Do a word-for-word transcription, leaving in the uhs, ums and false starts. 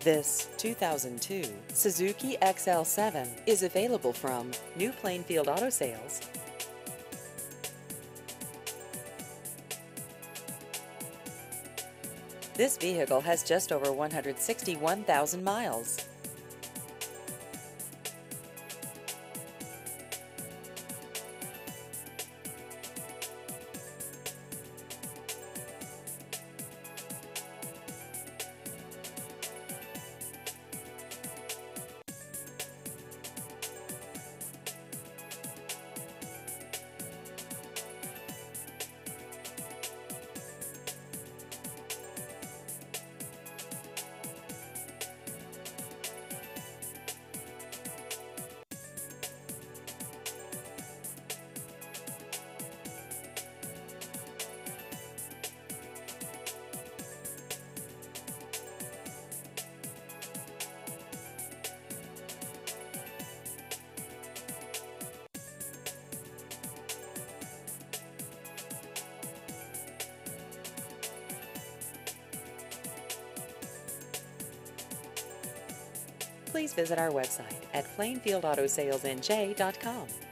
This two thousand two Suzuki X L seven is available from New Plainfield Auto Sales. This vehicle has just over one hundred sixty-one thousand miles. Please visit our website at plainfield auto sales n j dot com.